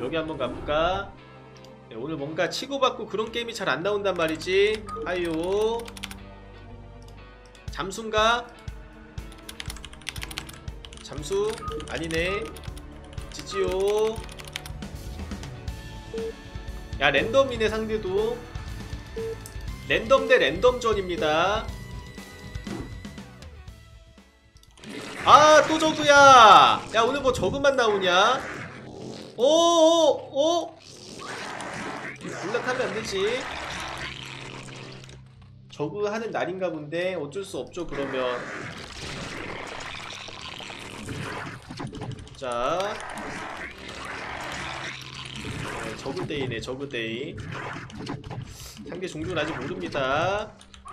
여기 한번 가볼까? 네, 오늘 뭔가 치고받고 그런 게임이 잘 안 나온단 말이지. 하요. 잠수인가? 잠수? 아니네. 지지요. 야, 랜덤이네 상대도. 랜덤 대 랜덤전입니다. 아, 또 저그야. 야, 오늘 뭐 저그만 나오냐? 오오오. 올라타면 안되지. 저그 하는 날인가 본데 어쩔 수 없죠 그러면. 자, 네, 저그데이네. 저그데이. 상대 종족은 아직 모릅니다.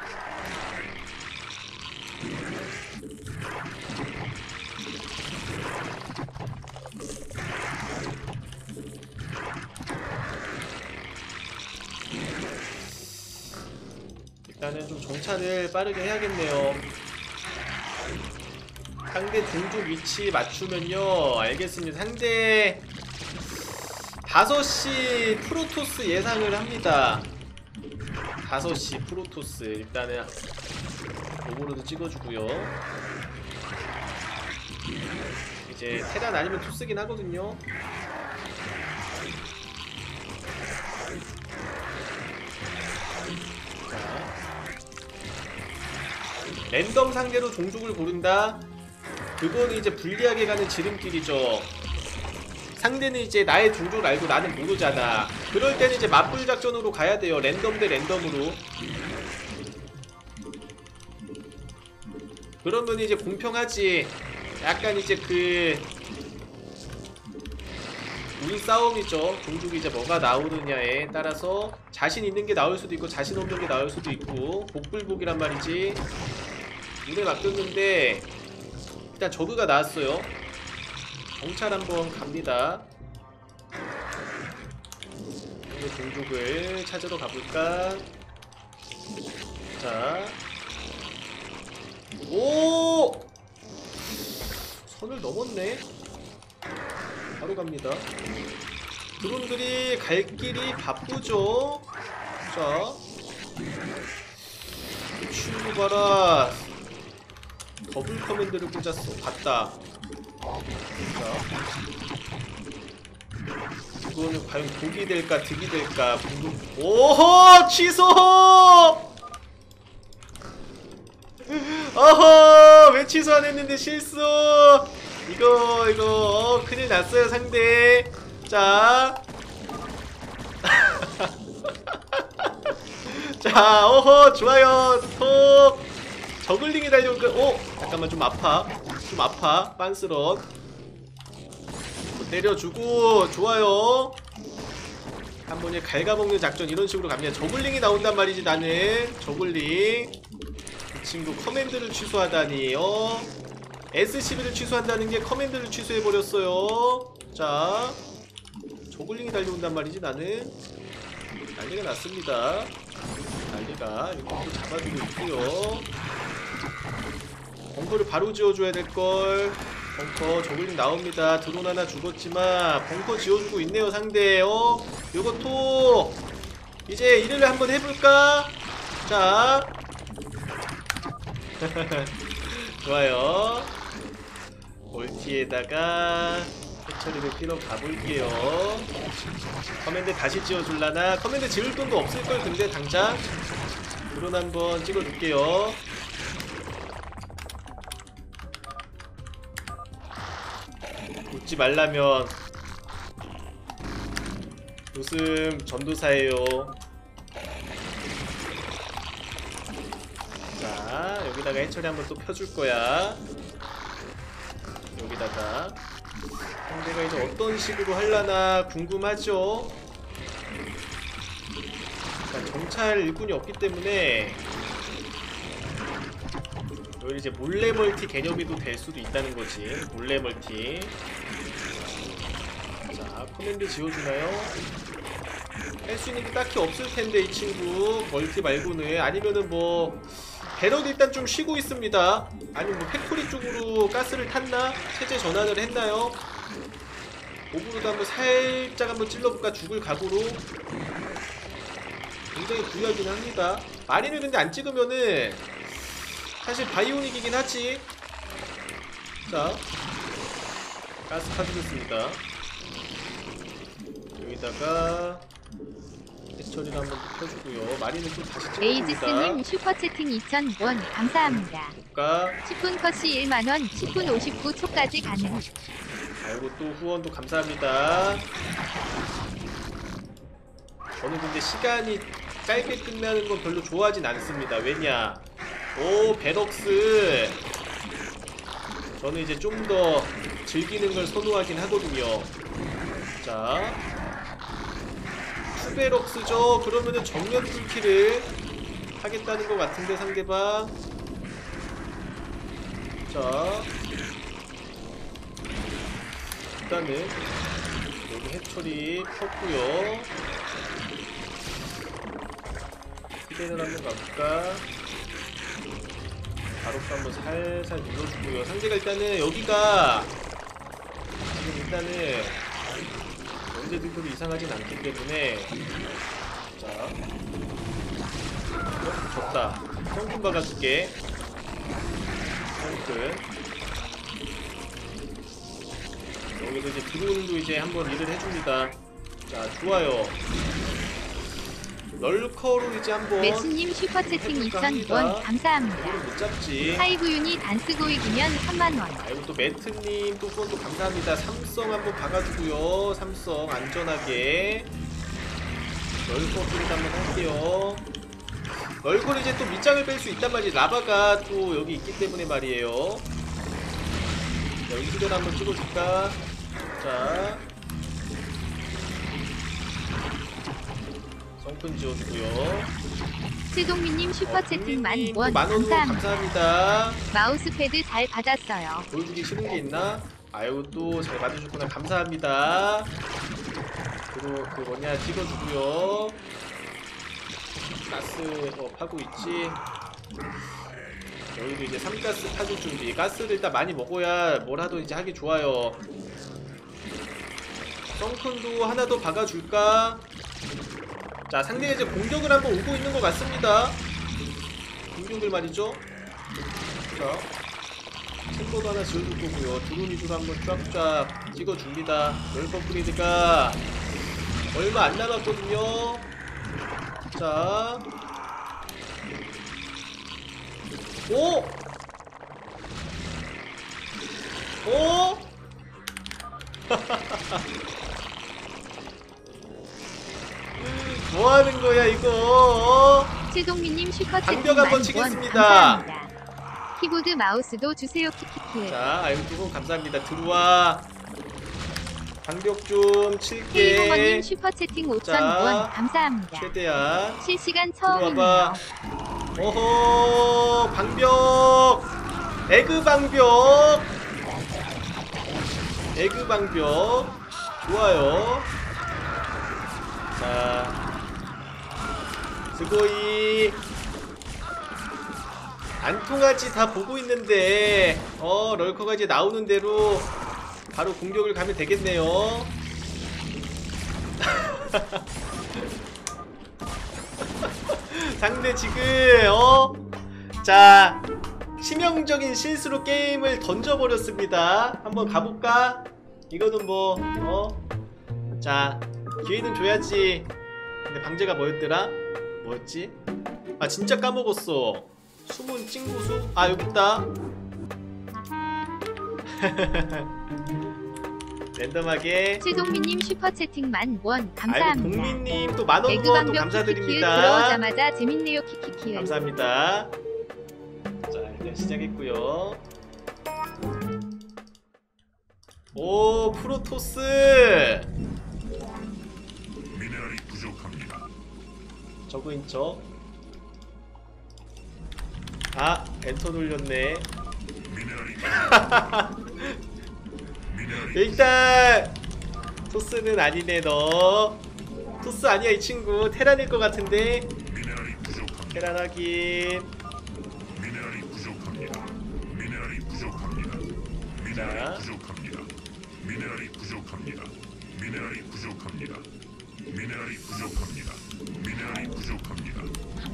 일단은 좀 정찰을 빠르게 해야겠네요. 상대 종족 위치 맞추면요. 알겠습니다. 상대 5시 프로토스 예상을 합니다. 5시 프로토스. 일단은 오버로드 찍어주고요. 이제 테란 아니면 투쓰긴 하거든요. 랜덤 상대로 종족을 고른다? 그거는 이제 불리하게 가는 지름길이죠. 상대는 이제 나의 종족을 알고 나는 모르잖아. 그럴 때는 이제 맞불 작전으로 가야 돼요. 랜덤 대 랜덤으로. 그러면 이제 공평하지. 약간 이제 그 운싸움이죠. 종족이 이제 뭐가 나오느냐에 따라서 자신 있는 게 나올 수도 있고 자신 없는 게 나올 수도 있고 복불복이란 말이지. 눈에 맡겼는데 일단 저그가 나왔어요. 정찰 한번 갑니다. 종족을 찾으러 가볼까? 자, 오! 선을 넘었네. 바로 갑니다. 드론들이 갈 길이 바쁘죠. 자, 친구 봐라. 더블 커맨드를 꽂았어. 봤다. 자, 이거는 과연 독이 될까 득이 될까 궁금. 오호! 취소! 어허! 왜 취소 안 했는데 실수! 이거 큰일 났어요 상대. 자, 자, 어허, 좋아요. 톡. 저글링이 달려올까? 오! 잠깐만, 좀 아파. 좀 아파. 빤스런. 때려주고, 좋아요. 한 번에 갉아먹는 작전 이런 식으로 갑니다. 저글링이 나온단 말이지, 나는. 저글링. 이 친구 커맨드를 취소하다니, SCB를 취소한다는 게 커맨드를 취소해버렸어요. 자, 저글링이 달려온단 말이지, 나는. 난리가 났습니다. 난리가. 이것도 잡아주고 있고요. 벙커를 바로 지어줘야 될걸. 벙커 저글링 나옵니다. 드론 하나 죽었지만 벙커 지어주고 있네요 상대. 요것도 이제 일을 한번 해볼까? 자, 좋아요. 멀티에다가 해처리를 피러 가볼게요. 커맨드 다시 지어줄라나? 커맨드 지을 돈도 없을걸 근데 당장. 드론 한번 찍어줄게요. 웃지 말라면 웃음 전도사예요. 자, 여기다가 해처리 한번 또 펴줄 거야. 여기다가 상대가 이제 어떤 식으로 하려나 궁금하죠? 그러니까 정찰 일꾼이 없기 때문에 여기 이제 몰래 멀티 개념이도 될 수도 있다는 거지. 몰래 멀티. 자, 커맨드 지어주나요? 할 수 있는 게 딱히 없을 텐데 이 친구 멀티 말고는. 아니면은 뭐 배럭 일단 좀 쉬고 있습니다. 아니면 뭐 팩토리 쪽으로 가스를 탔나? 체제 전환을 했나요? 오브로도 한번 살짝 한번 찔러볼까? 죽을 각오로. 굉장히 부유하긴 합니다. 마린을 근데 안 찍으면은 사실 바이오닉이긴 하지. 자, 가스 파주겠습니다. 여기다가 해처리를 한번 펴주고요. 마린을 또 다시 찍어줍니다. 에이즈스님 슈퍼채팅 2,000원 감사합니다. 볼까? 10분 컷시 1만원, 10분 59초까지 가능. 아이고 또 후원도 감사합니다. 저는 근데 시간이 짧게 끝나는 건 별로 좋아하진 않습니다. 왜냐? 오, 베럭스. 저는 이제 좀 더 즐기는 걸 선호하긴 하거든요. 자, 투베럭스죠. 그러면은 정면 뚫기를 하겠다는 것 같은데 상대방. 자, 일단은 여기 해처리 폈고요. 기대를 한번 가볼까? 바로도 한번 살살 눌러주고요. 상대가 일단은 여기가 지금 일단은 언제 들도 이상하진 않기 때문에. 자, 졌다. 성큰 박아줄게. 성큰. 여기도 이제 드론도 이제 한번 일을 해줍니다. 자, 좋아요. 널커로 이제 한번 메시님 슈퍼채팅 2,000원 감사합니다. 못 잡지. 하이구윤이 단스고 이기면 3만원. 아이고 또 매트님 또 후원도 감사합니다. 삼성 한번 박아주고요. 삼성 안전하게 널커 소리도 한번 할게요. 널커는 이제 또 밑장을 뺄 수 있단 말이지. 라바가 또 여기 있기 때문에 말이에요. 자, 여기 히든 한번 찍어줄까? 자, 성큰 지어주고요. 최동민님 슈퍼채팅 국민님 10,000원 만원으로 감사합니다. 감사합니다. 마우스패드 잘 받았어요. 보여주기 싫은 게 있나? 아유 또 잘 받으셨구나. 감사합니다. 그리고 그 뭐냐 찍어주고요. 가스 파고 있지. 여기도 이제 3가스 파줄 준비. 가스를 일단 많이 먹어야 뭘 하도 이제 하기 좋아요. 썬큰도 하나 더 박아줄까? 자, 상대가 이제 공격을 한번 오고 있는 것 같습니다. 공격을 말이죠. 자, 템포도 하나 지어줄 거고요. 드론 위주로 한번 쫙쫙 찍어줍니다. 널퍼프리드가 얼마 안 남았거든요. 자, 오! 오! 뭐 하는 거야 이거? 최동민님 슈퍼채팅 방벽 한번 10,000원 치겠습니다. 감사합니다. 키보드 마우스도 주세요 키키키. 자, 아이고 두분 감사합니다. 들어와. 방벽 좀 칠게. K홍원님 슈퍼채팅 5,000원 감사합니다. 최대한 실시간 처음이네요. 들어와봐. 어허, 방벽. 에그 방벽. 에그 방벽. 좋아요. 자, 스고이. 안 통하지. 다 보고 있는데 럴커가 이제 나오는 대로 바로 공격을 가면 되겠네요. 상대 지금 자, 치명적인 실수로 게임을 던져버렸습니다. 한번 가볼까? 이거는 뭐 자, 기회는 줘야지. 근데 방제가 뭐였더라? 뭐였지? 아, 진짜 까먹었어. 숨은 찡구수? 아, 여기 있다. 랜덤하게. 최동민님 슈퍼채팅 10,000원 아이고 감사합니다. 동민님 또 만원 후원도 에그방벽 키키키 감사드립니다. 들어오자마자 재밌네요 키키키. 감사합니다. 자, 일단 시작했고요. 오, 프로토스. 미네랄이 부족합니다. 저거인 척. 아, 엔터 돌렸네. 미네랄이 일단 토스는 아니네. 너 토스 아니야. 이 친구 테란일 것 같은데. 미네랄이 부족합니다. 테란 확인. 미네랄이 부족합니다. 미네랄이 부족합니다. 미네랄이 자. 부족합니다. 미네랄이 부족합니다. 미네랄이 부족합니다. 미네랄이 부족합니다. 미네랄이 부족합니다.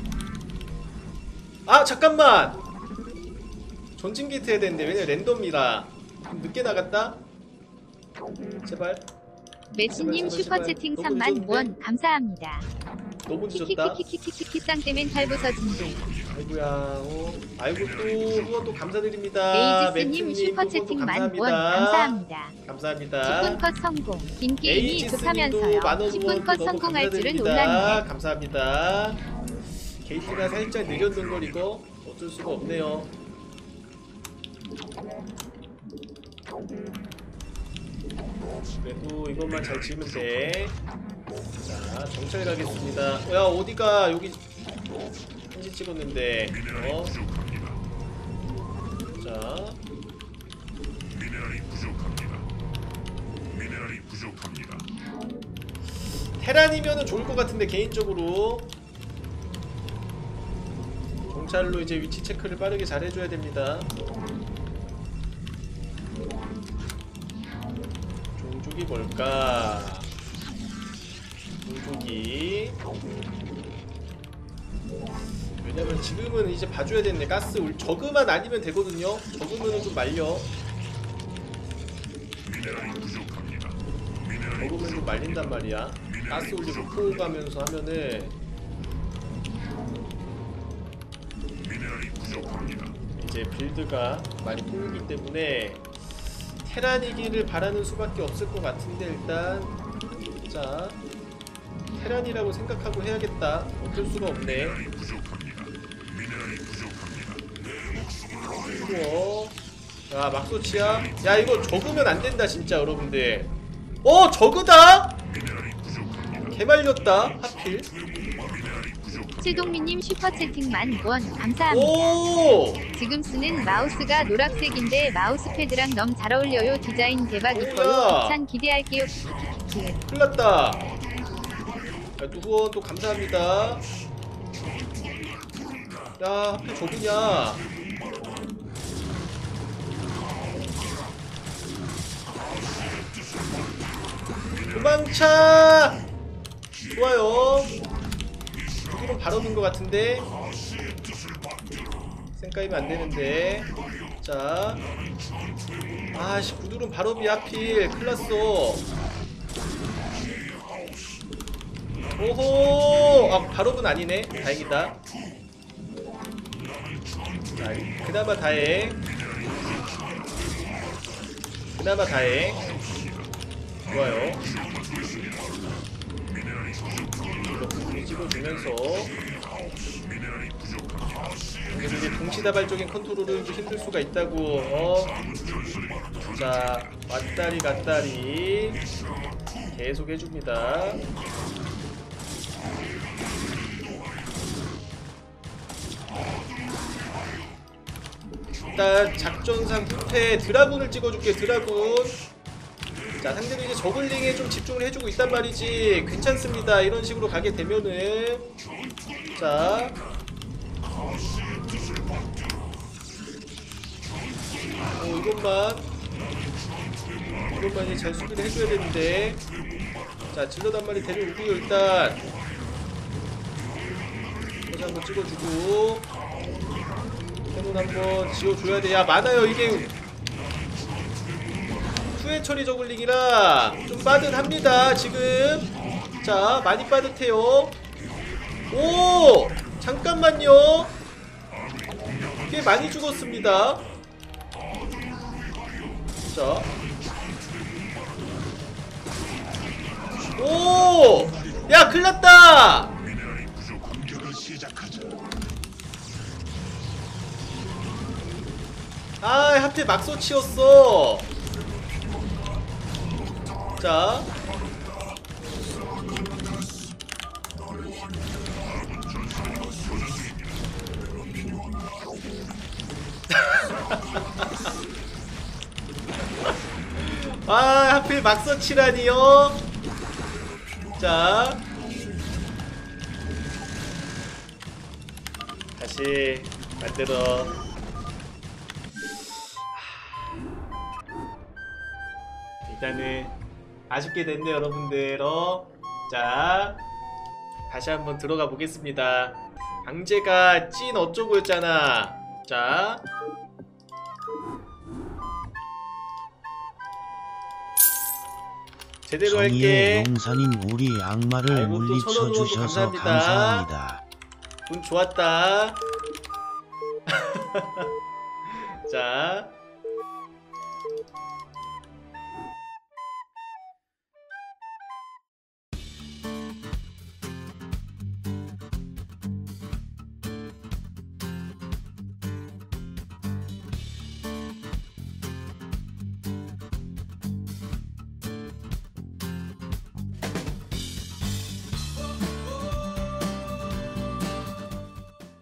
아 잠깐만. 전진 게이트 해야 되는데 왜냐 랜덤이라 좀 늦게 나갔다. 제발. 메시님 제발, 슈퍼채팅 제발. 3만 너무 원 감사합니다. 너무 늦었다. 키키키키키키키키 쌍떼맨 탈부서진대. 아이고야. 아이고 또 후원 또 감사드립니다. 에이지스님 맵트님 슈퍼채팅 후원 또 10,000원 감사합니다. 감사합니다. 10분 컷 성공. 인게임이 에이지스님도 급하면서요. 만원 10분 후원 컷 너무 성공할 줄은 감사드립니다. 몰랐네. 감사합니다. 게이트가 살짝 느렸는 걸 이거 어쩔 수가 없네요. 그래도 이것만 잘 지으면 돼. 자, 정찰 가겠습니다. 야, 어디가 여기 사진 찍었는데. 미네랄이 부족합니다. 자, 미네랄이 부족합니다. 미네랄이 부족합니다. 테란이면은 좋을 것 같은데 개인적으로 정찰로 이제 위치 체크를 빠르게 잘 해줘야 됩니다. 종족이 뭘까? 종족이 왜냐면 지금은 이제 봐줘야 되는데 가스 저그만 아니면 되거든요. 저그면은 좀 말려. 미네랄이 부족합니다. 미네랄이 저그면 좀 말린단 말이야. 가스 올리고 포 가면서 하면은 미네랄이 부족합니다. 이제 빌드가 많이 꼬이기 때문에 테란이기를 바라는 수밖에 없을 것 같은데 일단 자 테란이라고 생각하고 해야겠다. 어쩔 수가 없네. 미네랄이 부족합니다. 미네랄이 부족합니다. 우와. 야 막소치야. 야 이거 적으면 안 된다 진짜 여러분들. 어 저그다. 미네랄이 부족합니다. 개말렸다 하필. 미네랄이 부족합니다. 최동민님 슈퍼채팅 10,000원 감사합니다. 오. 지금 쓰는 마우스가 노란색인데 마우스패드랑 너무 잘 어울려요. 디자인 대박 오야. 이뻐요. 참 기대할게요. 키키키키. 큰일났다. 야, 또 후원 또 감사합니다. 야 하필 저그냐. 도망차! 좋아요. 여기는 바로 넣은 것 같은데 쌩까이면 안 되는데. 자, 아씨 구두름 발업이 하필 클났어. 오호, 아 발업은 아니네. 다행이다. 자, 그나마 다행. 그나마 다행. 좋아요. 이렇게 찍어주면서 그래서 이제 동시다발적인 컨트롤은 좀 힘들 수가 있다고. 자 왔다리 갔다리 계속 해줍니다. 일단 작전상 후퇴 드라군을 찍어줄게. 드라군. 자 상대는 이제 저글링에 좀 집중을 해주고 있단 말이지. 괜찮습니다. 이런 식으로 가게 되면은 자 이것만 이제 잘 수비를 해줘야 되는데. 자 질럿 한 마리 데려오고요. 일단 포즈 한번 찍어주고 캐논 한번 지어줘야 돼. 야 많아요 이게. 투회 처리 저글링이라 좀 빠듯합니다 지금. 자 많이 빠듯해요. 오 잠깐만요. 꽤 많이 죽었습니다. 자 오! 야 큰일났다. 미네랄이 부족. 공격을 시작하자. 아 하필 막소치였어. 자 아 하필 막서치라니요. 자 다시 만들어. 일단은 아쉽게 됐네 여러분들. 자 다시 한번 들어가 보겠습니다. 강제가 찐 어쩌고였잖아. 자 제대로 성의의 할게. 용산인 우리 악마를 아이고, 또 물리쳐 천원 후원도 주셔서 감사합니다. 감사합니다. 운 좋았다. 자